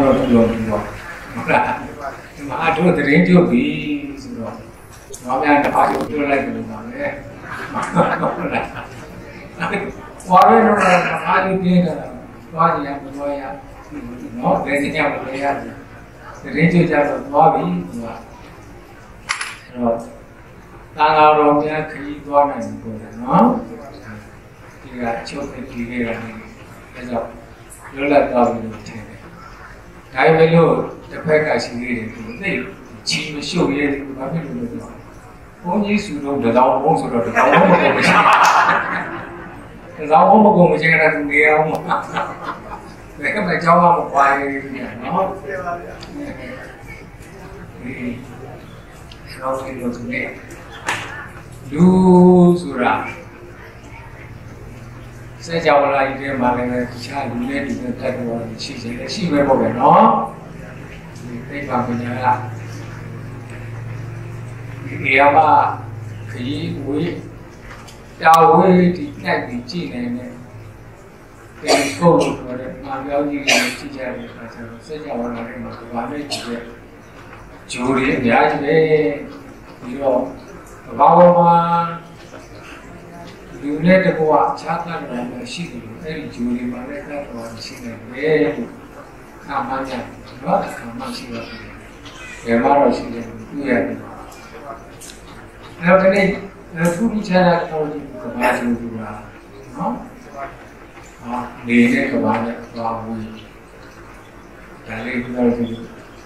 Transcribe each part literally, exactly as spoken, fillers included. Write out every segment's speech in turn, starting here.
တော့ပြောပြီးတော့ဟုတ်လားဒီမှာအတို့တရင်ကျုပ်ပြီဆိုတော့ဘာများတစ်ခါကျပြောလိုက်တယ်လို့ပါလေဟုတ်လားဝါရဲတော့အားကြီးပြင်းတာသွားကြည့်ရမလို့ရနော်ဒေသညာမလို့ရတယ်တရင်ကျုပ်ကြတော့သွားပြီသူကအဲ့တော့တာဃာတော်များခရီးသွားနိုင်ပြီပေါ့နော်ဒီကအချုပ်ဖြစ်ပြီးခဲ့တာလေအဲကြောင့်လွတ်လပ်သွားပြီလို့ထင်တယ်ဒါပေမဲ့လို့တစ်ဖက်ကရှိသေးတယ်သူသိချီမရှုပ်ရဲဘူးဘာဖြစ်လို့လဲဆိုတော့ဘုန်းကြီးစုတော့တတော်ဘုန်းဆိုတော့တတော်ဘုန်းမကုန်မရှိတတော်ဘုန်းမကုန်မရှိကြတဲ့သူနေအောင်ပါဘယ်ကမှကြောင်းမပွားရဘူးနော်ပြေပါဗျာဒီတော့ဒီလိုသူနေလူဆိုတာစေကြောဝလာကြီးထဲမှာလည်းတခြားလူတွေတူတဲ့တက်တော်ရှိစေတယ်ရှိပဲပေါ့ဗျာနော်ဒီသိပ္ပံပညာကဒီနေရာမှာခရီးဝေးတာဝေးဒီတက်ပြီးကြည့်နေတဲ့ဒီကိုယ်ဆိုတဲ့မာပြောင်းကြီးတွေကြည့်ကြတဲ့အခါကျတော့စေကြောဝလာထဲမှာဘာနဲ့ကြည့်တဲ့ဂျိုးတွေအများကြီးပဲပြီးတော့ဘာပေါ်မှာလူနဲ့တကွာခြားတတ်တယ်ရှိတယ်အဲ့ဒီဂျိုးတွေမှာလည်းတတ်တော်ရှိနေတယ်လို့ခါမှန်းကြတယ်နော်ခါမှန်းရှိပါတယ်ဘယ်မှာတော့ရှိတယ်တွေ့ရတယ်အဲ့တော့ဒီနေ့သူ့ချာတာတော်ကြီးကဘာဂျိုးတွေကနော်ဟာနေတဲ့ကဘာနဲ့သွားဘူးဒါလေးပြောလို့ရှိရင်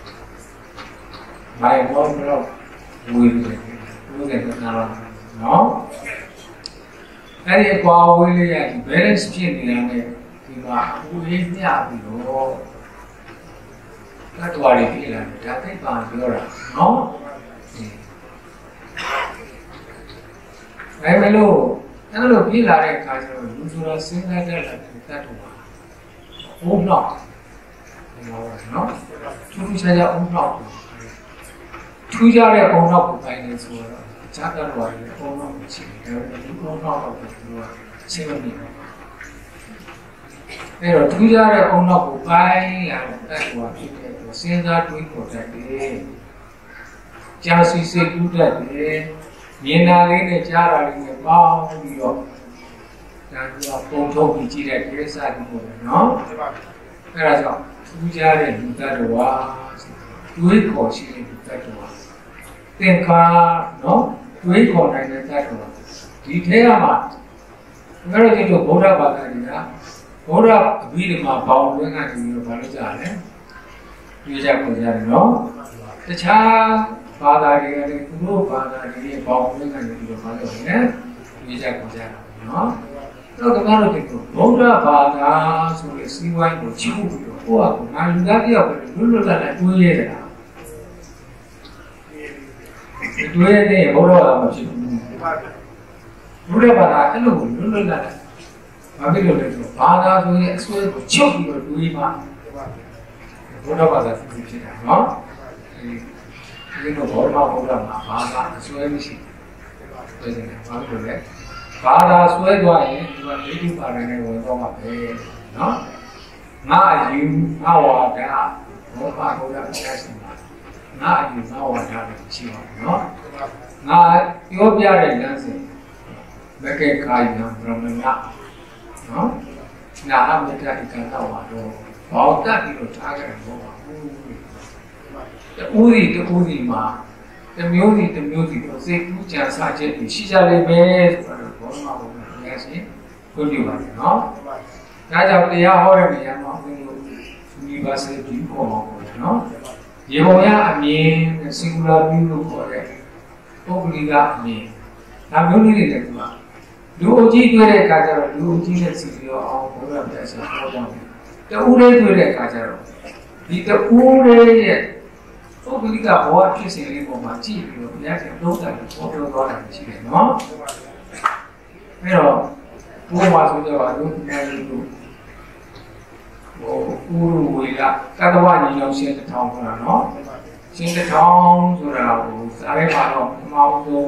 မိုင်ဘောတော့ဝေးတယ်ဝေးတယ်ကတော့နော်အဲ့ဒီအကွာဝေးလေးရဒီ balance ဖြစ်နေတာနဲ့ဒီမှာအဝေးညပြီးတော့တတ်တော်လေးဖြစ်လာတယ်ဒါသိပါပြောတာနော်အဲမလို့အဲ့လိုဖြစ်လာတဲ့အခါကျတော့လူဆိုတာစဉ်းစားတတ်လာတယ်တတ်တော်ပါဘုံတော့နော်သူ့ချာချာအုံတော့ထူးခြားတဲ့ဘုံတော့ကိုတိုင်းနေဆိုတော့ဈာတ်တော်တွေဘုံတော့မရှိဘူးဒါပေမဲ့ဒီဘုံတော့တော့သူကရှင်းမနေဘူးအဲ့တော့ထူးခြားတဲ့ဘုံတော့ကိုပိုင်းလာတဲ့တက်ကွာဖြစ်တဲ့စဉ်းစားတွေးပေါ်တတ်တယ်ကြာစီစိတ်ကူးတတ်တယ်မြင်တာလေးနဲ့ကြားတာလေးနဲ့ပေါင်းပြီးတော့ဒါကပုံထုတ်ပြီးကြည့်တဲ့ကိစ္စတွေပေါ့နော်အဲ့ဒါကြောင့်ထူးခြားတဲ့လူတ attva တွေးခေါ်ရှိတဲ့လူတ attva သင်္ခါနော်တွေးခေါ်နိုင်တဲ့တ attva ဒီထဲမှာငါတို့ဒီလိုဗုဒ္ဓဘာသာတွေကဗုဒ္ဓအဘိဓမ္မာဘောင်တွင်းကနေပြီးတော့ဘာလို့ကြားလဲပြောကြပုံကြတယ်နော်တခြားဘာသာတွေကလည်းသူတို့ဘာသာတွေရဲ့ဘောင်တွင်းကနေပြီးတော့ဘာလို့လဲပြောကြပုံကြတယ်နော်တော့ကဘာလို့ဒီလိုဗုဒ္ဓဘာသာဆိုတဲ့စီးပွားရေးကိုချစ်ပြီးတော့ဟိုကငါလူသားပြောက်ပဲလွတ်လွတ်လပ်လပ်တွေးရတယ်တွေးတဲ့ဘုရားဘာမှဖြစ်ဘူးဘုရားဘာသာအဲ့လိုလွတ်လွတ်လပ်လပ်ဘာဖြစ်လို့လဲဆိုတော့ဘာသာဆိုရင်အစွဲကိုချုပ်ပြီးတော့တွေးမှဘုရားဘာသာဖြစ်ဖြစ်တာနော်ဒီလိုဘောမဘုရားမှာဘာသာအစွဲမရှိဘူးပြောနေတာဘာလို့လဲဘာသာဆွဲသွားရင်ဒီကဒိဋ္ဌိပါရနဲ့ဝင်တော့မှာပဲနော်ငါအယူငါဝါဒဘောပါဘုရားတရားရှင်ပါငါအယူငါဝါဒလည်းရှိပါဘူးနော်ငါပြောပြတဲ့လမ်းစဉ်မကေကာယံဗြဟ္မဏနော်နာအမတ္တဣကံတော်ပါတော့ဘောတတ်ပြီးတော့ထားကြတယ်ဘောပါဘူးတူရီတူရီမှာတမျိုးစီတမျိုးစီတော့စိတ်ကူးကြံစားချက်တွေရှိကြလိမ့်မယ်ဆိုတော့ဘောမှာဘုရားတရားရှင်ခွင့်ပြုပါတယ်နော်။ဒါကြောင့်တရားဟောတဲ့နေရာမှာဘုန်းကြီးတို့ universal view ပေါ်မှာပေါ့နော်။ရေပုံရအမြင် singular view လို့ခေါ်တဲ့ပုဂ္ဂလိကအမြင်ဒါမျိုးလေးတွေလည်းဒီမှာလူအကြီးတွေ့တဲ့အခါကျတော့လူအကြီးနဲ့စီပြီးတော့အောင်ဘုရားတရားရှင်ဟောကြတယ်။တူးလေးတွေ့တဲ့အခါကျတော့ဒီတူးလေးရဲ့ပုဂ္ဂလိကဘဝဖြစ်စဉ်လေးပေါ်မှာကြည့်ပြီးတော့ဘုရားရှင်သုံးတယ်ပေါ်ပြောသွားတာရှိတယ်နော်။အဲတော့ဘုရားဆိုကြပါလို့အဲဒီလိုဟိုဥရဝေကတတဝညီအောင်ရှင်းတစ်ထောင်ဆိုတာနော်။ရှင်းတစ်ထောင်ဆိုတာဟိုစားရဲပါတော့အမောင်းဆုံး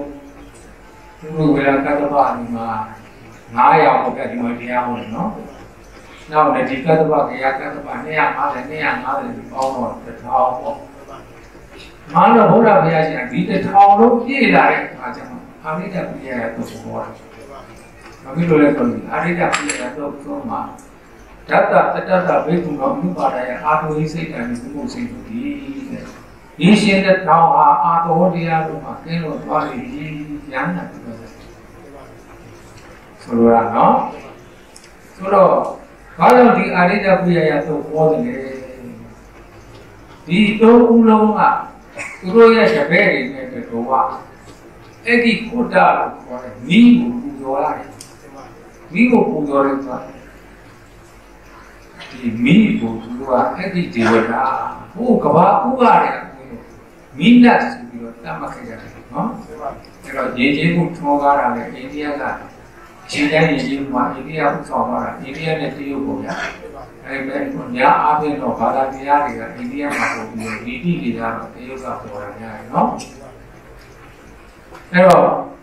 ဥရဝေကတတဝညီမှာငါးရာပေါ့ဗျဒီမှာတရားဟောတယ်နော်။နောက်လည်းဒီကတ္တပကရကတ္တပနှစ်ရငါးဆယ်နှစ်ရငါးဆယ်ပေါင်းတော့တစ်ထောင်ပေါ့မာနဘုရားဘုရားရှင်ဒီတစ်ထောင်လုံးပြည့်လာတဲ့အခါကျတော့အာရိတပြည့်ရတော့ဘောတာဘာဖြစ်လို့လဲဆိုတော့အာရိတပြည့်ရတော့သုံးမှာဓာတတတတဘိက္ခုတော်ဥပါဒယအာထုဟိစိတ်တံဒီဘုစိတ်တို့ဒီဒီရှင်တဲ့ထောင်ဟာအာတော်တရားတို့မှာကျင်းလို့သွားလိမ့်မယ်ဉာဏ်နဲ့ပြောတယ်ဆိုလိုတာနော်ဆိုတော့ဘာလို့ဒီအာရိတပြည့်ရတော့ပေါ်တယ်လဲဒီသုံးဦးလုံးကသူတို့ရဲ့တပည့်တွေနဲ့တော့ဟာအဲ့ဒီကုတ္တလို့ခေါ်တယ်မိကိုပူဇော်ရတယ်မိကိုပူဇော်တယ်ဆိုတာဒီမိကိုသူကအဲ့ဒီဒေဝတာဟိုကဘာဥပါရမိနတ်ဆိုပြီးတော့တတ်မှတ်ခဲ့ရတယ်နော်အဲ့တော့ရေချင်းကိုထောကားတာလေအိန္ဒိယကခြေတိုင်းရေချင်းမှာအိန္ဒိယဥဆောင်လာတာအိန္ဒိယနဲ့တရုတ်ပေါ့ဗျာအဲ့မဲ့ညာအားဖြင့်တော့ဘာသာတရားတွေကအိန္ဒိယမှာပုံပြီးဒီတိတွေကတော့တရုတ်ကပေါ်တာများတယ်နော်အဲ့တော့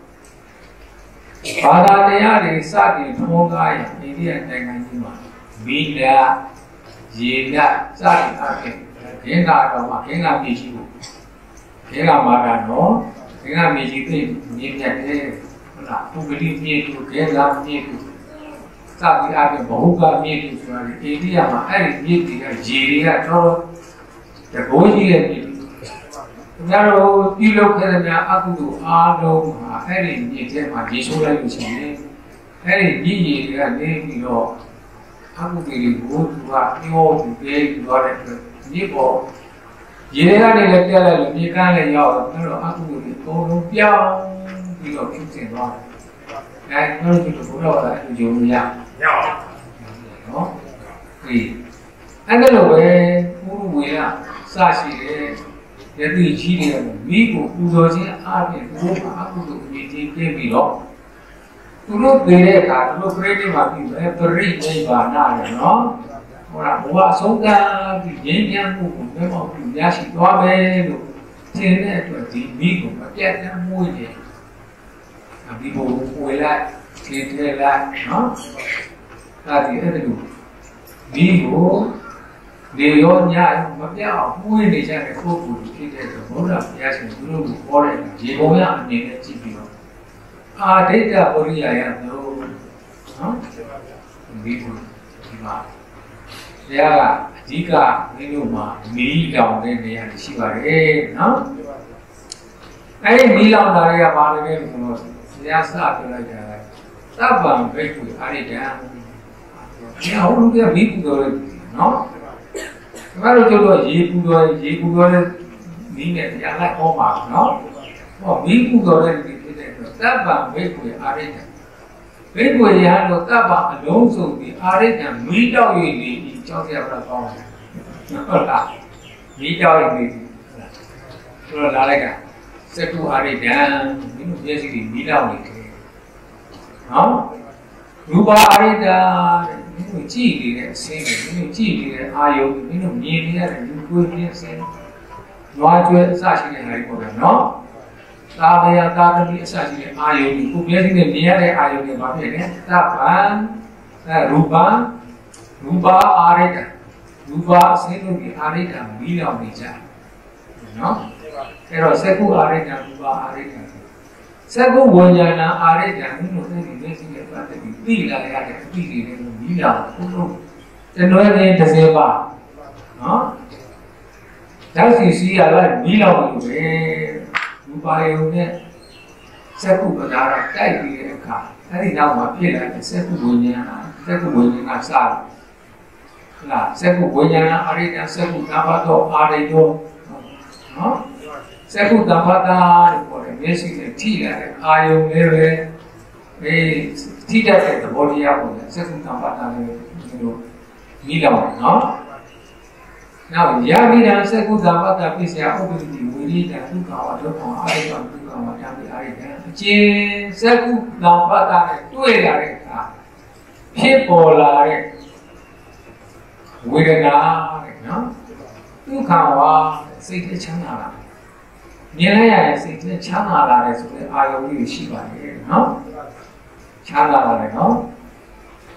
ဘာသာတရားတွေစတင်ထောကားရင်အိန္ဒိယနိုင်ငံကြီးမှာမိနာရေနတ်စတင်အားဖြင့်ခင်းတာတော့မှခင်းကမြေကြီးကိုခင်းကမာတာနော်ခင်းကမြေကြီးသိမြင့်မြတ်တယ်ဟုတ်လားပုဂ္ဂလိမြေသူခင်းကမြေသူစပြီးအားဖြင့်ဘဟုကမြေသူဆိုတာလေအိန္ဒိယမှာအဲ့ဒီမြေတွေကရေတွေကတော်တော်တဘိုးကြီးရဲ့မြေသူခင်ဗျားတို့ပြုလုပ်ခဲ့တဲ့များအကုသိုလ်အားလုံးဟာအဲ့ဒီမြေထဲမှာရေဆိုးလိုက်လို့ရှိရင်အဲ့ဒီမြေရေတွေကနေပြီးတော့အကုသိုလ်တွေကိုသူကပြောသူပေးပြီးတော့တဲ့မြေပေါ်ရေတွေကနေလည်းပြလိုက်လို့မြေကန်းလည်းရောက်တော့အဲ့တော့အကုသိုလ်တွေအကုန်လုံးပြောင်းပြီးတော့ဖြစ်ကျင်သွားတယ်။အဲဒါတို့ဒီလိုဘုရားကလည်းယူမရ။ရပါဘူး။နော်။ဒီအဲ့ဒါလိုပဲဘုရားဝေရစရှိတယ်ယတိကြီးတယ်မိကိုပူဇော်ခြင်းအားဖြင့်သူတို့ကအကုသိုလ်အမြင့်ကြီးပြပြီးတော့သူတို့ပေးတဲ့အခါသူတို့ပြိဋိမှာပြီးပဲပရိနိဗ္ဗာန်ရတယ်နော်ဟောလားဘဝအဆုံးသတ်ပြီးငြိမ်းချမ်းမှုကိုဘယ်မှာပြုရရှိသွားမယ်လို့သင်တဲ့အတွက်ဒီမိကိုမပြတ်တမ်းမွေးနေအဘိဘောဝေလိုက်သင်ထဲလိုက်နော်ဒါဒီအဲ့ဒါလို့မိကိုလေရောညမပြောင်းမှုရနေကြတဲ့ပုဂ္ဂိုလ်ဖြစ်တဲ့ဘုရားဘုရားရှင်သူတို့ကိုခေါ်တဲ့ရေပုံရအနေနဲ့ကြည့်ပြီးတော့အာဒိဋ္ဌပရိယာယတို့နော်ဒီဘုဒီမှာဘုရားကအဓိကမင်းတို့မှာမီးလောင်တဲ့နေရာရှိပါတယ်နော်အဲဒီမီးလောင်တာတွေကဘာလဲလဲဆိုတော့ဘုရားစပြောလိုက်တာသဗ္ဗံဘိက္ခုအာရိတံဘုရားဟိုလူကမီးပူတော်တယ်နော်ဒီမှာတော့ကျတော့ရေပူတော်ရေပူတော်တဲ့မီးနဲ့တရားလိုက်ဟောပါနော်ဟောမီးပူတော်တဲ့ဒီဖြစ်တဲ့အတွက်သဗ္ဗံဘိက္ခုအာရိတံဘိက္ခုရဟန်းတို့သဗ္ဗံအလုံးစုံဒီအာရိတံမီးတောက်ရည်လေးဒီကြောက်ရပါတော့တယ်ဟုတ်လားမီးတောက်ရည်လေးဆိုတော့လာလိုက်ကစတုအာရိတံမင်းတို့မျက်စိတွေမီးလောင်နေတယ်နော်ရူပအာရိတံမင်းတို့ကြည့်နေတဲ့အစင်းတွေမင်းတို့ကြည့်နေတဲ့အာယုံမင်းတို့မြင်နေရတဲ့လူကိုယ်ပြင်းစင်းနွားကျွဲအစရှိတဲ့ဟာတွေပေါ့ဗျာနော်သာမယသာသမီအစရှိတဲ့အာယုံကိုမျက်စိနဲ့မြင်ရတဲ့အာယုံတွေဘာဖြစ်လဲသဗ္ဗံအဲရူပရူပအာရိတံရူပအစင်းတို့ဒီအာရိတံမီးလောင်နေကြနော်အဲ့တော့စကုအာရိတံရူပအာရိတံစကုဝိညာဏအာရိတံမင်းတို့အဲ့ဒီမျက်စိနဲ့ပတ်သက်ပြီးသိလာရတဲ့အသိတွေနဲ့မီးလောင်ဘုလို့တနွယ်နေတစ်စဲပါနော်ဓာတ်စီစီရလိုက်မီးလောင်လို့ပဲရူပါယုံနဲ့စကုပဒါရတိုက်ပြီးတဲ့အခါအဲ့ဒီနောက်မှာဖြစ်လာတဲ့စကုဝိညာဏစကုဝိညာဏစတယ်လားစကုဝိညာဏအာရိတံစကုသဗ္ဗတောအာရိတောနော်စကုသဗ္ဗတာလို့ခေါ်တယ်မျက်စိနဲ့ထိလာတဲ့အာယုံလေးပဲအေးထိတတ်တဲ့သဘောတရားပေါ့လေစကုသဗ္ဗတာလေးဒီလိုမိလောင်နော်နောက်ယာမိတံစကုသဗ္ဗတာပိစ္ဆယဥပ္ပတိဝိရိတံဒုက္ခဝဒုက္ခအာရိတံဒုက္ခဝတံပိအာရိတံအကျဉ်စကုသဗ္ဗတာနဲ့တွေ့လာတဲ့အခါဖြစ်ပေါ်လာတဲ့ဝေဒနာတဲ့နော်ဒုက္ခဝစိတ်ထဲချမ်းသာလာမြင်လိုက်ရတဲ့စိတ်ထဲချမ်းသာလာတယ်ဆိုတဲ့အာယုံလေးရှိပါတယ်နော်ချမ်းသာလာတယ်နော်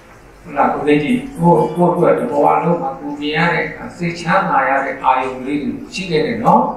là cô đây gì cô cô tuổi là cô ăn lúc mà cô nghe đấy xây chán này đấy ai cũng đi chỉ cái này nó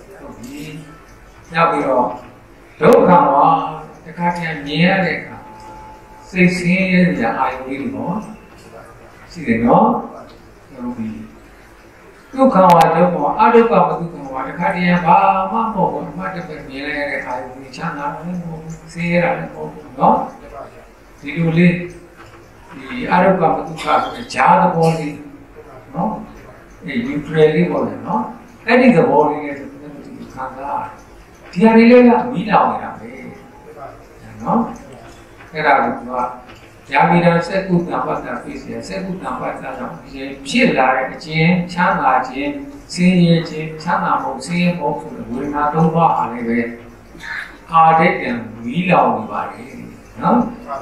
nhau bây giờ đâu cả mà cái khác nghe đấy xây xây là ai cũng đi nó chỉ cái nó đâu đi cứ không ai đâu mà ai đâu cả mà cứ không ai khác đi ba má một má cái bên nghe này ai cũng đi chán lắm xây ra nó thìดูเลยဒီအာရုံကမတုခဆိုတဲ့ဂျားသဘောလေးနော်အဲယူထရယ်လေးပေါ့လေနော်အဲ့ဒီသဘောလေးနဲ့ဒီခါကဒီဟာလေးကမီးလောင်နေတာပဲနော်အဲ့ဒါကသူကယာမီရန်စက်ကုတံပတ်တာဖြစ်စေစက်ကုတံပတ်တာကြောင့်ဒီဖြစ်လာတဲ့အခြင်းချမ်းသာခြင်းဆင်းရဲခြင်းချမ်းသာမှုဆင်းရဲမှုဆိုတဲ့ဝေဒနာသုံးပါးအားလည်းပဲအာတိတ်ကံမီးလောင်နေပါလေနော်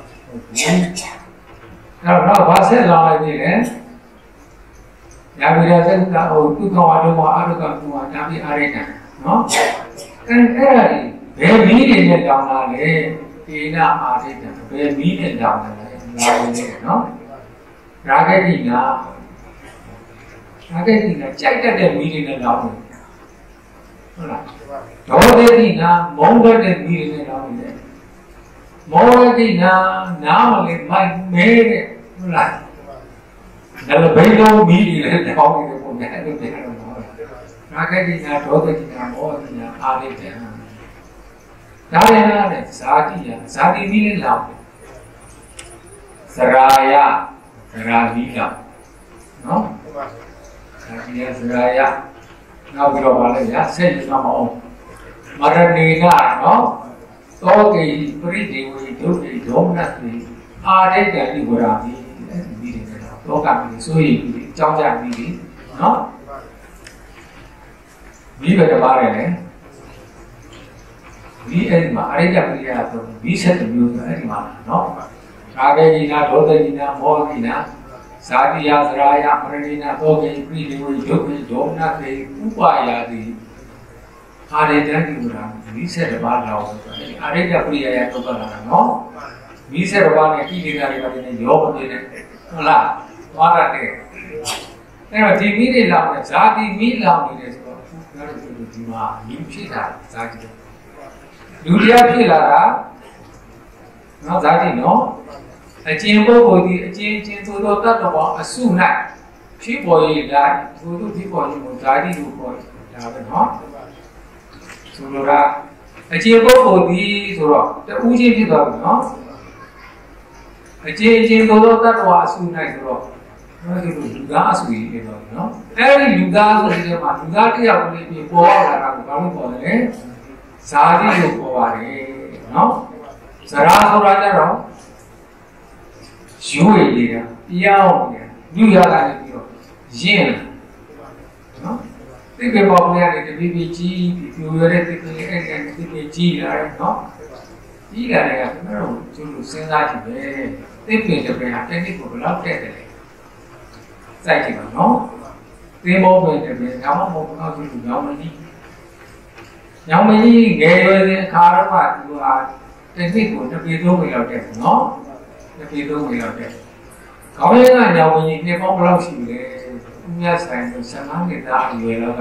အဲ့တော့ဘာဆက်လာလိုက်ပြီလဲညာပြည်ရစက်ကဟိုသူ့ကောင်အလုံးမအရုကကူမှာဒါပြီးအားရတာနော်အဲ့အဲ့ဒါဘယ်မီးတွေနဲ့တောင်းလာလဲဒီနာအားရတာဘယ်မီးနဲ့တောင်းလာလဲလာနေနော်ရာဂတိနာရာဂတိနာကြိုက်တတ်တဲ့မီးတွေနဲ့တောင်းနေဟုတ်လားဒေါသတိနာမုန်းတတ်တဲ့မီးတွေနဲ့တောင်းနေမောဟတိနာနာမလေးမိုက်မဲတဲ့ဟုတ်လားဒါလည်းဘယ်လိုမီးတွေလဲတောင်းနေတယ်ပုံနဲ့အဲ့လိုပြောတော့ရာဂတိနာဒေါသတိနာမောဟတိနာအာရိတ္တဒါလည်းနဲ့ဇာတိယဇာတိမီးလေးလောက်စရာယစရာမီးလောက်နော်ဇာတိယစရာယနောက်ပြီးတော့ဗာလဲညာဆက်ယူမှာမအောင်မရဏေနာနော်သောကေပရိဒေဝေဒုတိဒေါမနတိအာရိတ္တတိဝရာမိအဲ့ဒီမိတယ်တော့လောကမိဆိုရင်ဒီအကြောင်းကြမိပြီနော်မိပဲတပါးတယ်လေမိအဲ့ဒီမှာအရိတ္တပရိယဆိုမိဆက်တစ်မျိုးဆိုအဲ့ဒီမှာနော်ကာကေကိနာဒေါသကိနာမောဟကိနာဇာတိယသရာယပရိနိနာသောကေပရိဒေဝေဒုတိဒေါမနတိဥပါယာတိအာရိတ္တတိဝရာမိဆက်တစ်ပါးလောက်ဆိုအဲ့ဒီအာရိတ္တပရိယရတော့လာတာနော်မိဆက်တစ်ပါးနဲ့ဣတိနာတွေကလည်းရောမနေနဲ့ဟုတ်လားသွားရတယ်အဲ့တော့ဒီမိတွေလောက်နဲ့ဇာတိမိလောက်နေတယ်ဆိုတော့အခုပြောလို့ဒီမှာလူဖြစ်တာဇာတိလူတရားဖြစ်လာတာနော်ဇာတိနော်အကျဉ်ပုဂ္ဂိုလ်ဒီအကျဉ်းချင်းသို့သောတတ္တဝါအစု၌ဖြစ်ပေါ်ရလာသို့သောဖြစ်ပေါ်ခြင်းကိုဇာတိလို့ခေါ်တယ်ဒါပဲနော်ဆိုလိုတာအကျဉ်ပုဂ္ဂိုလ်ဒီဆိုတော့တူးချင်းဖြစ်သွားပြီနော်အကျဉ်းချင်းသို့သောတတ္တဝါအစု၌ဆိုတော့နော်ဒီလူသားအစုကြီးဖြစ်သွားပြီနော်အဲ့ဒီလူသားဆိုတဲ့မှာလူသားတစ်ယောက်လေးပြီးပေါ်လာတာကိုဘာလို့ခေါ်လဲဇာတိလို့ခေါ်ပါတယ်နော်ဇရာဆိုတာကြတော့ရိုးရည်လေးကပြောင်းနေညူရလာနေပြီးတော့ရင်းနော်ဒီပေပေါ်ရတဲ့ဒီဘီကြီးဒီပြိုရတဲ့ဒီပေအဲ့ဒီဒီပေကြီးလာတယ်နော်ကြီးလာတယ်ကကျွန်တော်တို့ကျိုးလို့စဉ်းစားကြည့်ပဲသိပင်တဲ့ပေဟာတက်နစ်ကိုဘယ်လောက်တက်တယ်လဲစိုက်ကြည့်ပါနော်သင်္ဘောပင်တဲ့ပေဒါမှမဟုတ်တော့ကျိုးလို့ညောင်းမကြီးညောင်းမကြီးငယ်ရွယ်တဲ့အခါတော့ကသူဟာတက်နစ်ကိုတစ်ပေသုံးပေလောက်တက်တယ်နော်တစ်ပေသုံးပေလောက်တက်ခေါင်းရင်းကညောင်းမကြီးနှစ်ပေါင်းဘယ်လောက်ရှိလဲမြတ်ဆိုင်ကိုဆန္ဒနဲ့သားအရွယ်တော့က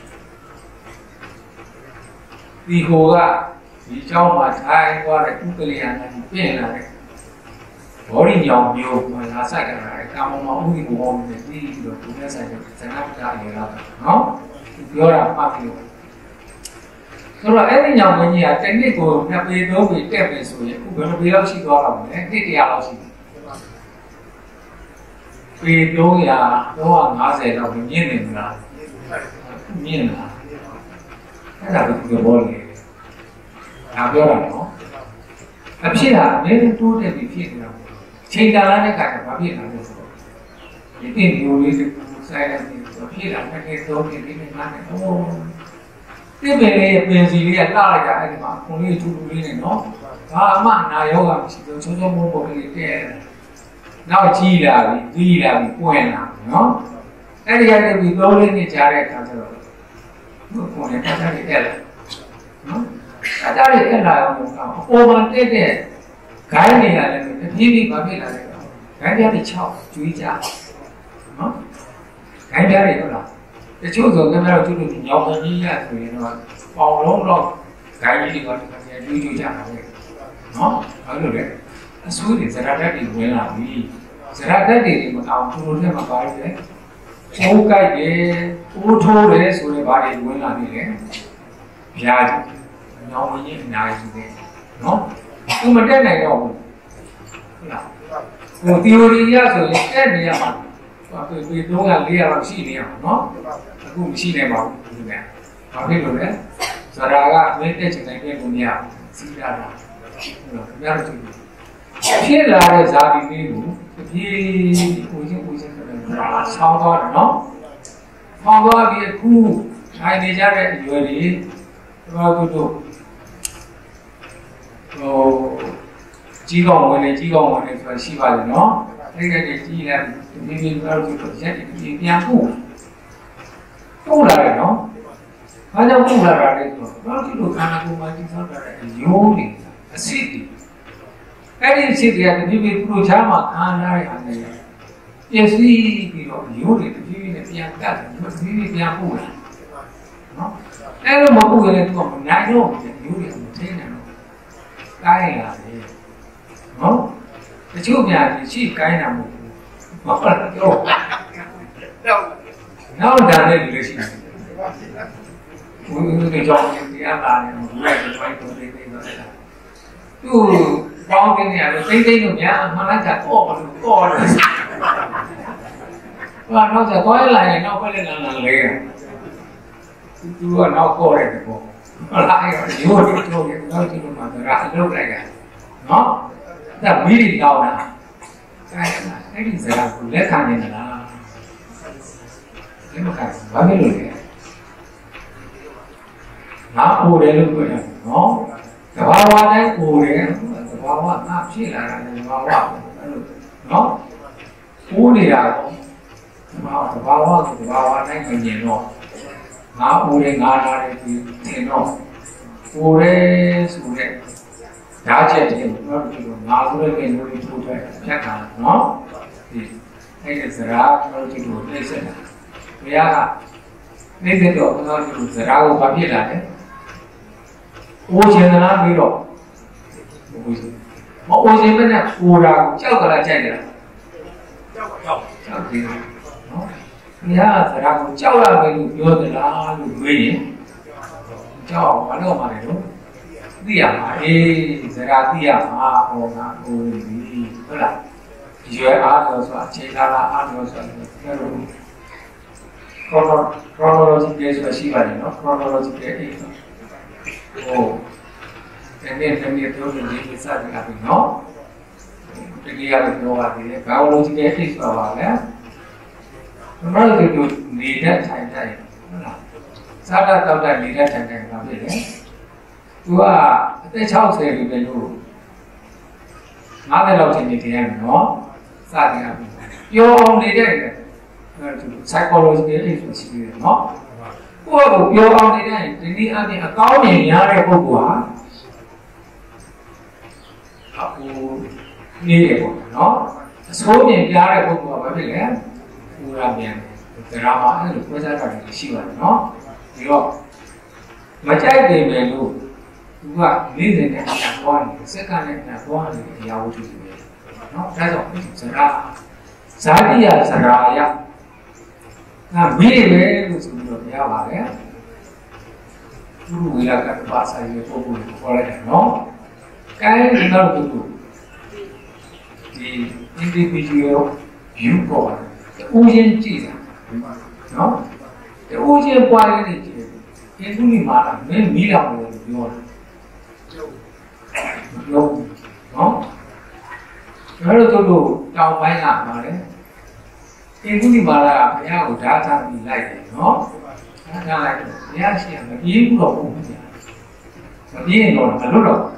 ဒီဟိုကဒီเจ้าမှာထိုင်သွားတဲ့ဥပလျာဏနဲ့ပြင်လာတဲ့ဘောရီညောင်မျိုးမှာလာဆိုင်ကြတာကာမမောဥဒိဘောနဲ့ပြီးတော့ဘုရားဆိုင်ကိုဆန္ဒတရားအရွယ်တော့နော်ပြောတာပတ်ပြီးဆိုတော့အဲ့ဒီညောင်မင်းကြီးကတစ်နှစ်ကိုနှစ်ပေသုံးပေတက်ပြီဆိုရင်အခုဘယ်လိုပေလောက်ရှိသွားတော့မလဲနှစ်တရာလောက်ရှိတယ်ပေသုံးရာသုံးရာငါးဆယ်လောက်မြင့်နေမလားမြင့်လားအဲ့ဒါကိုပြောလို့လေဒါပြောတာနော်အဖြစ်တာအများတိုးတက်ပြီးဖြစ်နေတာချိန်တာလားတဲ့ခါကျဘာဖြစ်လာလဲဆိုတော့ဒီအင်းမျိုးလေးကိုဆိုင်လိုက်ပြီးဖြစ်တာတစ်ခေတ်သုံးခေတ်ဒီနေ့မှလည်းဟိုတိပင်လေးပင်စီလေးကလှလိုက်တာအဲ့ဒီမှာခုံလေးထူထူလေးနဲ့နော်ဘာမှနာယောဂမရှိဘူးချိုးချိုးမိုးမိုးလေးတဲ့နောက်ကြီးလာပြီကြီးလာပြီပွင့်လာနော်အဲ့ဒီကနေပြီးသုံးလေးနှစ်ကြားတဲ့အခါကျတော့ဘုကွန်နဲ့ပတ်သက်နေတယ်နော်အဲ့ဒါလေးတက်လာအောင်လို့အပေါ်မှာတက်တဲ့ဂိုင်းနေရတယ်တဖြည်းဖြည်းဘာဖြစ်လာလဲခိုင်းပြားတွေချောက်ကျွေးကြနော်ခိုင်းပြားတွေဟုတ်လားတချို့ဆိုခင်ဗျားတို့သူတို့ညောင်ပန်းကြီးရဆိုရင်တော့ပေါင်လုံးတော့ခိုင်းကြီးတွေကကျွေးကျွေးကြတာပဲနော်ဘာလို့လဲအဆိုးတွေဇရာတက်တွေဝင်လာပြီဇရာတက်တွေမအောင်သူတို့နဲ့မပါဘူးလေအိုးကြိုက်တယ်အိုးထိုးတယ်ဆိုရင်ဘာတွေဝင်လာပြီလဲဗျာညောင်ပန်းကြီးအများကြီးပဲနော်သူမတက်နိုင်တော့ဘူးဟုတ်လားဟို theory ရဆိုရင်တက်နေရမှာဟိုဒီတော့ကလေးရတော့ရှိနေရမှာနော်အခုမရှိနိုင်ပါဘူးဒီကဘာဖြစ်လို့လဲဇရာကမင်းတက်ချင်တိုင်းပြလို့မရစီးရတာဟုတ်လားမရတော့ဖြစ်လာတဲ့ဇာတိလေးကိုဒီကိုချင်းကိုချင်းဆိုတာဆောင်းသွားတယ်နော်ဆောင်းသွားပြီးအခုထိုင်နေကြတဲ့အရွယ်တွေဘာလို့တို့ဟိုကြီးကောင်းဝင်နေကြီးကောင်းဝင်နေဆိုတာရှိပါတယ်နော်အဲ့ဒီကကြီးလဲဒီဒီတော့ဒီရက်ဒီပြန်ဖို့ပို့လာတယ်နော်ဘာကြောင့်ပို့လာတာလဲဆိုတော့ဘာလို့ဒီလိုခန္ဓာကိုယ်မှာကြီးဆောက်တာလဲရိုးနေအဆစ်တွေအဲ့ဒီအဆစ်တွေကဒီဒီပရိုချာမှာခံရတဲ့အားနဲ့ပျက်စီးပြီးတော့ရိုးတွေဒီဒီနဲ့ပြန်တတ်တယ်ဒီဒီပြန်ပို့လာနော်အဲ့လိုမပို့ရင်တော့မနိုင်တော့ဘူးရိုးတွေမထင်းနိုင်တော့ကိုင်းလာတယ်နော်တချို့များရှိကိုင်းတာမဟုတ်ဘူးဟုတ်လားတော့နောက်ဒါလည်းဒီလိုရှိတယ်ဘုရားတွေကြောင့်တရားလာတယ်ဘုရားတွေပိုင်းကိုသိသိတော့တယ်သူပေါင်းတင်နေရတယ်သိသိလို့များမှန်လားကြတော့လို့တော့တယ်ဘာတော့ကြတော့လာရင်နောက်ပဲလည်းလာလာလေသူကနောက်ခေါ်တယ်ပေါ့ဟုတ်လားအဲ့တော့ရိုးရိုးတို့ရတော့ဒီလိုမှဒါအလုပ်လိုက်တာနော်ဒါမီးတွေတောင်းတာအဲ့ဒီစကားကိုလက်ခံနေလားလက်မခံဘာဖြစ်လို့လဲငါအိုတယ်လို့ပြောတယ်နော်သဘာဝတိုင်းအိုတယ်သဘာဝငါဖြစ်လာတာသဘာဝအဲ့လိုနော်အိုးနေတာတော့သဘာဝသဘာဝကိုသဘာဝတိုင်းမမြင်တော့ငါအိုတယ်ငါလာတယ်ဒီသင်တော့အိုတယ်ဆိုတဲ့ဓာတ်ချက်တွေတော့ဒီလိုငါဆိုတဲ့ကိန်းလေးထိုးထွက်ဖြတ်တာနော်ဒီအဲ့ဒီဇရာကျွန်တော်ဒီလိုပြည့်စက်တာဘုရားကနေ့စဉ်တော့ကျွန်တော်ဒီလိုဇရာကိုဘာဖြစ်လာလဲအိုးချင်သလားပြီးတော့မဟုတ်ဘူးမအိုးချင်ပဲနဲ့အိုးတာကိုကြောက်ကလာကြိုက်တယ်ကြောက်ကြောက်ကြောက်ပြီးနော်ဘုရားကဇရာကိုကြောက်ရမယ်လို့ပြောသလားလို့မေးရင်ကြောက်ဘာလို့မှလဲတော့သိရမှာအေးဇရာသိရမှာဟောတာဟိုပြီဟုတ်လားရွယ်အားလို့ဆိုတာအခြေခံလာအားလို့ဆိုတာအဲ့လို chronological ဆိုတာရှိပါတယ်နော် chronological အဲ့ဟိုဒီနေ့ဒီနေ့ပြောနေဒီစတဲ့အပြင်နော်ဒီနေ့ရတယ်ပြောပါတယ် biological အဲ့ဆိုတာပါလေကျွန်တော်တို့နေတဲ့ထိုင်တိုင်းဟုတ်လားစားတာတောက်တာနေတဲ့ထိုင်တိုင်းပါဖြစ်တယ်သူကအသက်၆၀ပြီပဲလို့၅၀လောက်ချိန်နေတည်ရမယ်နော်စတယ်အပြင်ပြောအောင်နေတဲ့အဲ psychological age ဆိုရှိတယ်နော်ကိုယ့်ကိုပြောအောင်နေတဲ့ဒီနည်းအပြင်အကောင်းမြင်ရတဲ့ပုဂ္ဂိုလ်ဟာအခုနေတယ်ပေါ့နော်အဆိုးမြင်ပြတဲ့ပုဂ္ဂိုလ်ကဘာဖြစ်လဲပူရပြန်တယ်ဒါမှအဲ့လိုပြောကြတာတွေရှိပါတယ်နော်ဒီတော့မကြိုက်တယ်ပဲလို့သူကလေးစင်နဲ့ပြန်သွားတယ်စက္ကန့်နဲ့ပြန်သွားတယ်တရားဝတ္ထုတွေနော်ဒါကြောင့်ဇရာဇာတိယဇရာယငါမေးပဲလို့ဆိုပြီးတော့ပြောပါတယ်သူ့ဝိရကပါစာရေးပို့ဖို့ခေါ်လိုက်တယ်နော်အဲဒီတော့သူဒီ individual view ပေါ်တယ်ဦးချင်းကြည့်တာနော်ဦးချင်းပွားရတဲ့ကြည့်တယ်ဒီသူ့မှာမင်းမီးလာလို့ပြောတယ်ပြောနော်ကျွန်တော်တို့တောင်ပိုင်းကပါလေဒီသူဒီမှာလာဘုရားကိုဓာတ်ထားပြီးလိုက်တယ်နော်ဓာတ်ထားလိုက်တော့ဘုရားရှိရမပြေးဘူးတော့ဘူးမပြေးရင်တော့မလွတ်တော့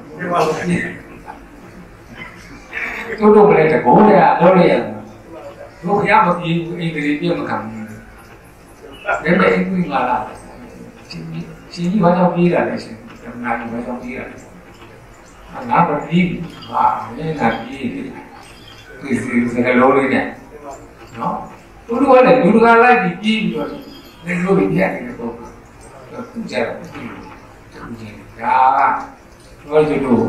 တို့တို့ကလည်းတကောတည်းအလုပ်ရရတယ်တို့ဘုရားမပြေးဘူးအိမ်ကြီးပြတ်မခံဘူးဒါပေမဲ့အိမ်ကြီးမှာလာရှင်ကြီးဘာကြောင့်ပြေးတာလဲရှင်ဓမ္မနာကြီးဘာကြောင့်ပြေးတာလဲငါမပြေးဘူးဟာမင်းကပြေးတယ်ဒီစကလုံးလေးနဲ့နော်သူတို့ကလည်းလူကလိုက်ပြီးပြီးပြီးတော့လည်းလို့ပြရတယ်ပေါ့သူကြတယ်သူကြီးဒါကတော့ဒီလို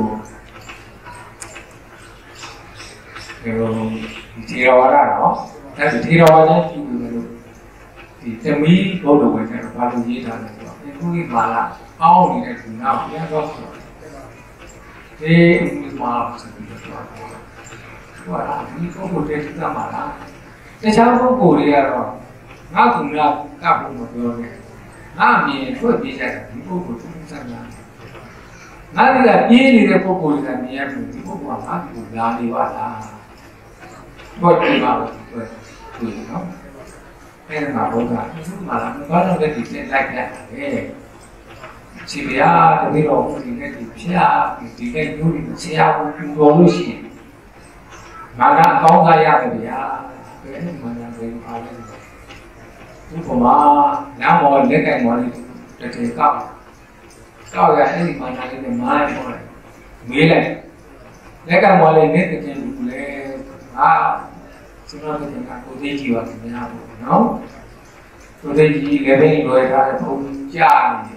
ဒီရောဝါဒနော်အဲဒီရောဝါဒကြည့်ပြီးလို့ဒီသမီးဘုဒ္ဓဝိနည်းဘာလို့ရေးထားလဲဆိုတော့အခုဒီမှာလာအောင်းနေတဲ့ဒီနောက်ပြန်တော့ဆိုတော့ဒီမှာဆိုပြီးတော့ဟိုဟာဒီပုဂ္ဂိုလ်တွေသိမှာလားတခြားပုဂ္ဂိုလ်တွေကတော့ငါ့ကူလာကပ်ဖို့မပြောနဲ့ငါအမြင်ထွက်ပြေးကြတယ်ဒီပုဂ္ဂိုလ်သူစံနာငါကပြေးနေတဲ့ပုဂ္ဂိုလ်တွေကမြင်ရပြီဒီပုဂ္ဂိုလ်ကငါ့ကူလာနေပါလားတော့ဒီမှာတော့ဒီနော်အဲ့ဒါကဘုရားသူမှလာဘာလို့လဲဒီနဲ့လိုက်ရတယ်ခြေပြားတပည့်တော်ဒီနဲ့ဒီဖျားဒီနဲ့ညို့ဒီဆရာကိုပြောလို့ရှိရင်ငါကအကောင်းစားရတယ်ဗျာဘယ်မှမနိုင်ဘူးအားလည်းဒီပေါ်မှာနားမော်လက်ကင်မော်လေးတစ်ထည်ကောက်ကောက်ရအဲ့ဒီမှာနိုင်တဲ့မိုင်းပေါ်လိုက်မေးလိုက်လက်ကင်မော်လေးနဲ့တကယ်လို့လေဟာကျွန်တော်တို့ကကိုသေးကြီးပါခင်ဗျာပေါ့နော်ကိုသေးကြီးလည်းပဲလွယ်ထားတဲ့ဘုံကြားနေ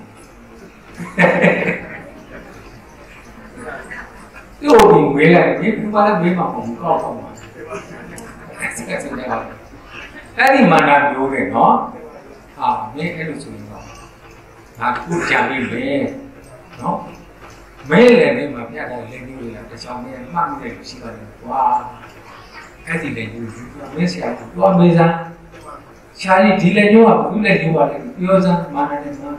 တယ်တို့ဒီမေးလိုက်ဒီဘာလဲမေးမှာမဟုတ်ကောက်ပေါ့မှာစကစနေပါအဲ့ဒီမာနမျိုးတွေနော်ဟာမင်းအဲ့လိုဆိုရင်တော့ငါခုကြံပြီးမယ်နော်မဲလည်းမင်းမှာပြတာလည်းမျိုးတွေကတခြားမင်းမှတ်မိတယ်ရှိပါတယ်ကွာအဲ့ဒီလည်းမျိုးမင်းဆရာကတော့မေးစမ်းရှားကြီးဒီလည်းမျိုးကဘူးလည်းမျိုးပါလေပြောစမ်းမာနနဲ့မှန်း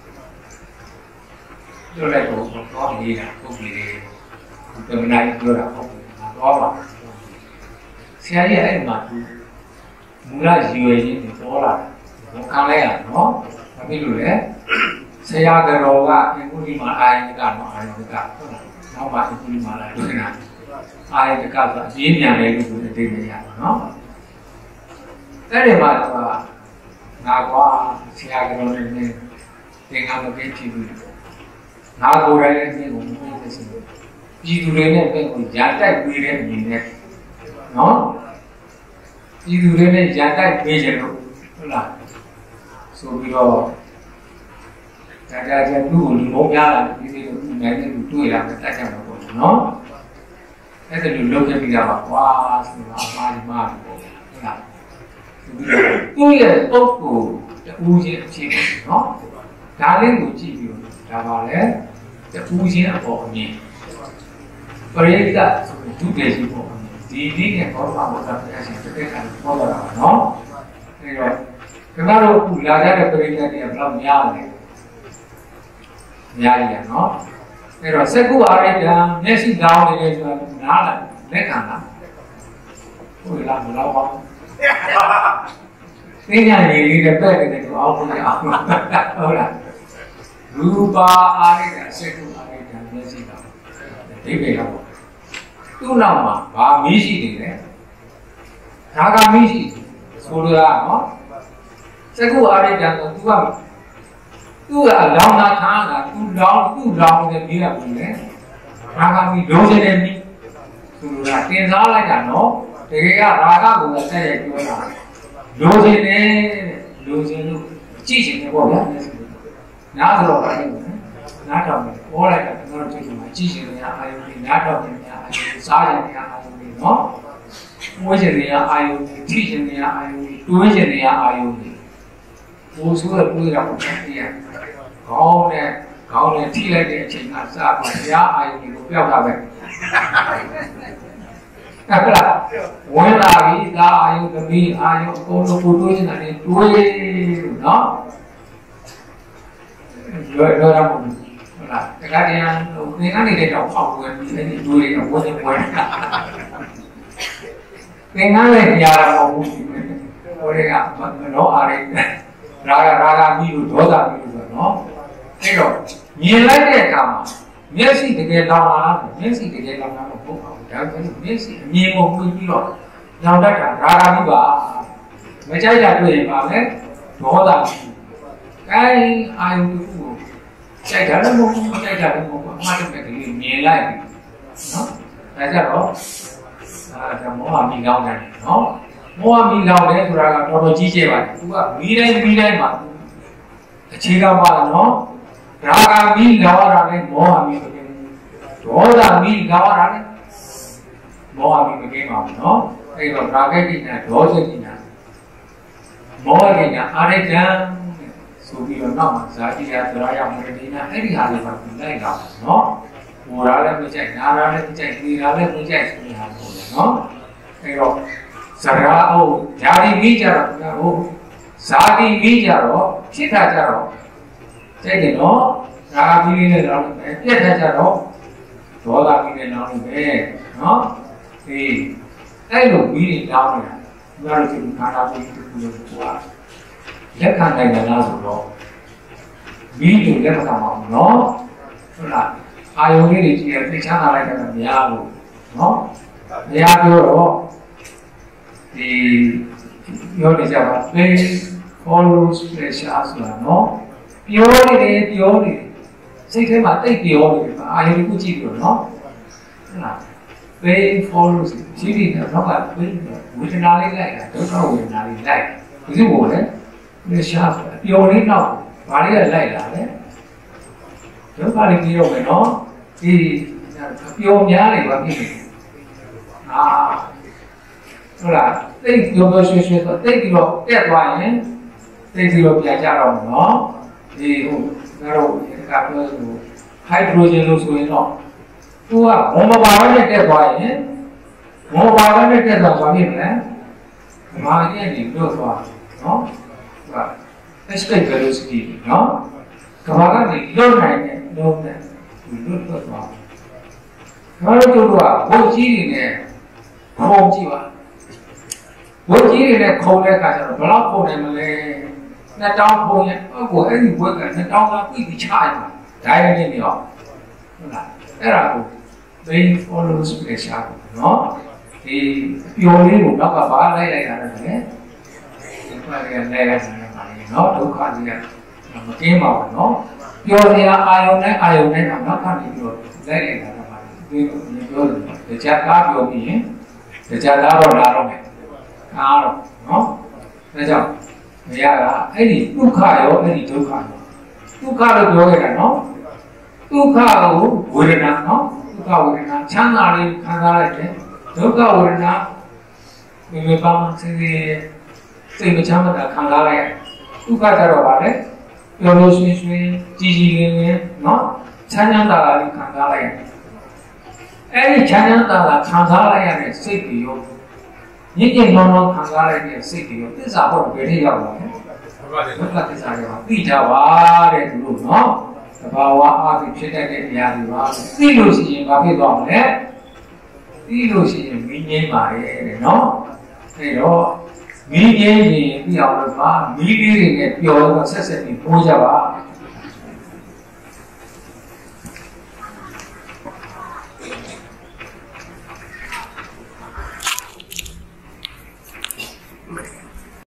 ပြောလိုက်တော့တော့နေတာပုတ်ပြီးတယ်ဒီမနိုင်ပြောတာဟုတ်တော့ပါဆရာကြီးအဲ့မှာသူမူလရည်ရွယ်ချင်းပေါ်လာတယ်ခံလိုက်ရနော်ဘာဖြစ်လို့လဲဆရာကတော်ကအင်္ဂုလိမာအာယတကတော့အာယတကဟုတ်လားနောက်မှအင်္ဂုလိမာလာဒုက္ခနာအာယတကဆိုအရေးမြန်တယ်လို့ဆိုတဲ့အဓိပ္ပာယ်ရနော်အဲ့ဒီမှာတော့ငါကွာဆရာကတော်နဲ့သင်္ကန်းမပေးကြည့်ဘူးငါကိုယ်တိုင်လည်းသင်ကိုမပေးသေးဘူးပြည်သူတွေနဲ့သင်ကိုညာတိုက်ပေးတဲ့အနေနဲ့နော်ပြည်သူတွေနဲ့ညာတိုက်ပေးကြလို့ဟုတ်လားဆိုပြီးတော့ဒါကြတဲ့သူ့ကိုလူမုန်းများလာတယ်ဒီလိုသူနိုင်တဲ့လူတွေ့လာတယ်တက်ကြမှာပေါ့နော်အဲ့ဒါလူလုပ်ခဲ့ပြီးတာပါကွာဆိုတာအမှားဒီမှာပေါ့ဟုတ်လားသူရဲ့ပုဂ္ဂိုလ်တူချင်းအဖြစ်နော်ဒါလေးကိုကြည့်ပြီးတော့ဒါပါလေတူချင်းအပေါ်အမြင်ပရိသတ်ဒုတိယကြီးပေါ့ဒီနည်းနဲ့ဘောဓဘာဝတာပြရှင်တစ်ခါပေါ်လာတာနော်အဲတော့ခင်ဗျားတို့အခုလာကြတဲ့ပရိသတ်တွေကဘယ်လောက်များလဲများရည်နော်အဲတော့စက္ကုအာရိတ္တမျက်စိကောင်းနေတယ်ဆိုတာနားလာလက်ခံလားဟုတ်လားမလောက်ပါဘူးသိညာရည်လေးနဲ့ပဲ့နေတဲ့သူအောင်လို့အောင်ဟုတ်လားရူပါအာရိတ္တစက္ကုအာရိတ္တမျက်စိကောင်းဒီပဲတော့သူ့နောက်မှာဗာမီးရှိနေတယ်ဒါကမီးရှိဆိုလိုတာနော်စက္ကုအာရိတ္တဆိုသူကသူကလောင်တာထားတာသူလောင်သူ့လောင်နေတဲ့ပြီးတာဘူးလေဒါကမီးလုံးစတဲ့မီးဆိုလိုတာတင်စားလိုက်တာနော်တကယ်ကရာဂကိုလည်းဆက်ရပြောတာလိုချင်တယ်လိုချင်လို့ကြည့်ချင်တယ်ပေါ့ဗျာနားဆိုတော့ပါလို့နားထောင်တယ်ပေါ်လိုက်တာကျွန်တော်ကြည့်ချင်မှာကြည့်ချင်တယ်အာယုန်ကြီးနားထောင်တယ်အာယုန်စားချင်တယ်အာယုန်ကြီးနော်ဝှေ့ချင်တယ်အာယုန်ကြီးထိချင်တယ်အာယုန်ကြီးတွေးချင်တယ်အာယုန်ကြီးဘိုးဆိုးရတွေးတာပေါ့တရားခေါင်းနဲ့ခေါင်းနဲ့ထိလိုက်တဲ့အချိန်ကစားပါတရားအာယုန်ကြီးကိုပြောက်တာပဲဟုတ်လားဝင်လာပြီဒါအာယုသမီးအာယုအကုန်လုံးကိုတွေးနေတာလေတွေးလို့နော်လွယ်လွယ်တော့ဟုတ်လားတခါတည်းဟိုသင်္ကန်းနေတဲ့တော့ပေါက်ဝင်ပြီးအဲ့ဒီတွေးနေတာဝင်နေဝင်တာသင်္ကန်းလည်းညာတော့ဘူးဟိုတွေကနော်အားရရာဂရာဂပြီးလို့ဒေါသပြီးလို့ဆိုတော့အဲ့တော့မြင်လိုက်တဲ့အခါမှာမျက်စိတကယ်လောင်လာတာမျက်စိတကယ်လောင်လာတော့ပုံအောင်ဒါဆိုမျက်စိအမြင်ကိုပွင့်ပြီးတော့လောင်တတ်တာရာဂပြီးပါမကြိုက်တာတွေ့ရင်ပါလေဒေါသကိုင်းအာယုကိုကြိုက်တာလည်းမဟုတ်ဘူးမကြိုက်တာလည်းမဟုတ်ဘူးအမှားတမဲ့ကလေးမြင်လိုက်ပြီနော်ဒါကြတော့အာဒါမောဟမီလောင်တယ်နော်မောဟမီလောင်တယ်ဆိုတာကတော်တော်ကြီးကျယ်ပါတယ်သူကမီးတိုင်းမီးတိုင်းမှာအခြေခံပါလားနော်ရာဂမီလောင်ရတာလည်းမောဟမီမကင်းဘူးဒေါသမီလောင်ရတာလည်းမောဟမီမကင်းပါဘူးနော်အဲ့တော့ရာဂကိညာဒေါသကိညာမောဟကိညာအာရိတံဆိုပြီးတော့နောက်မှာဇာတိရသရာယမရတိနာအဲ့ဒီဟာလေးမှာလိုက်လာနော်ဟိုရာလည်းမကြိုက်နာရာလည်းမကြိုက်ဒီရာလည်းမကြိုက်ဆိုတာပေါ့နော်အဲ့တော့ဇရာအိုဓာရီမိကြတော့ဟိုဇာတိမိကြတော့ဖြစ်တာကြတော့ကြိုက်တယ်နော်ရာဂပြီးလေးနဲ့တော့ပြက်ထားကြတော့ဒေါသပြီးနဲ့တော့ပဲနော်ဒီအဲ့လိုပြီးနေတောင်းနေတာငါတို့ဒီခန္ဓာကိုယ်ကိုပြောတာလက်ခံနိုင်တယ်လားဆိုတော့ပြီးလို့လက်မခံပါဘူးနော်ဟုတ်လားအာယုန်လေးတွေကြည့်ရသိချမ်းသာလိုက်တာမရဘူးနော်မရပြောတော့ဒီပြောနေကြပါ play follows pressure ဆိုတာနော်ပြောနေတယ်ပြောနေတယ်စိတ်ထဲမှာတိတ်ပြောနေတယ်အာယုန်ကိုကြည့်ပြီးတော့နော်ဟုတ်လား play follows ကြည့်ပြီးတော့ကဝေဒနာလေးလိုက်တာဒုက္ခဝေဒနာလေးလိုက်ဘယ်လိုလဲ pressure ဆိုတာပျော်လေးတော့ဘာလေးကလိုက်လာလဲဒုက္ခလေးပြီးတော့မယ်နော်ဒီပျော်များနေပါပြီအာဟုတ်လားတိတ်ပျော်ပျော်ရွှင်ရွှင်ဆိုတိတ်ပြီးတော့တက်သွားရင်တိတ်ပြီးတော့ပြန်ကြတော့မယ်နော်ဒီဟိုငါတို့ဒီကပြောဆိုဟိုက်ဒရိုဂျင်လို့ဆိုရင်တော့သူကဘုံမပါဘဲနဲ့တက်သွားရင်ဘုံမပါဘဲနဲ့တက်သွားဘာဖြစ်မလဲမာကြီးကနေလွတ်သွားနော်ဟုတ်လား escape velocity နော်ကဘာကနေလွတ်နိုင်တဲ့လုံးနဲ့လွတ်ထွက်သွားငါတို့တို့ကဘုတ်ကြီးတွေနဲ့ခုံကြည့်ပါဘုတ်ကြီးတွေနဲ့ခုံတဲ့အခါကျတော့ဘယ်လောက်ခုံနိုင်မလဲနှစ်တောင်းခုံရင်အခုအဲ့ဒီဘွက်ကနှစ်တောင်းကပြိပြီးချရမှာဒါရနေနေရောဟုတ်လားအဲ့ဒါကို brain follows pressure နော်ဒီပျော်လေးကိုနောက်ကဘာလိုက်လိုက်တာလဲဒီဘက်ကလည်းလိုက်လိုက်နေတာပါလေနော်ဒုက္ခကြီးကမကင်းပါဘူးနော်ပျော်စရာအာယုန်နဲ့အာယုန်နဲ့နောက်ကနေပြီးတော့လိုက်လိုက်တာပါလေဒီလိုပြောတယ်တရားကားပြောပြီးရင်တရားသားတော့လာတော့မယ်ကားတော့နော်ဒါကြောင့်မရတာအဲ့ဒီဒုက္ခရောအဲ့ဒီဒုက္ခရောဒုက္ခလို့ပြောခဲ့တာနော်ဒုက္ခကိုဝေဒနာနော်ဒုက္ခဝေဒနာချမ်းသာလေးခံစားလိုက်တယ်ဒုက္ခဝေဒနာမိမိပါမစိစိတ်မချမ်းသာခံစားလိုက်ဒုက္ခကြတော့ဗါလေပြောလို့ရှိရင်ကြည်ကြည်လင်းလင်းနော်ချမ်းသာတာလေးခံစားလိုက်အဲ့ဒီချမ်းသာတာခံစားလိုက်ရတဲ့စိတ်တွေရောညစ်ညစ်နှောင်းနှောင်းခံစားလိုက်တဲ့စိတ်တွေရောသစ္စာဟုတ်ဘယ်ထိရောက်လာလဲဟုတ်ပါတယ်ဘုရားသစ္စာတွေပါသိကြပါတဲ့သူတို့နော်သဘာဝအားဖြင့်ဖြစ်တတ်တဲ့အရာတွေပါသိလို့ရှိရင်ဘာဖြစ်သွားမလဲသိလို့ရှိရင်မင်းငြိမ်းပါရဲ့တဲ့နော်အဲ့တော့မင်းငြိမ်းရင်ပြီးအောင်လို့ပါမီးလေးတွေနဲ့ပျော်တော့ဆက်ဆက်ပြီးပိုးကြပါ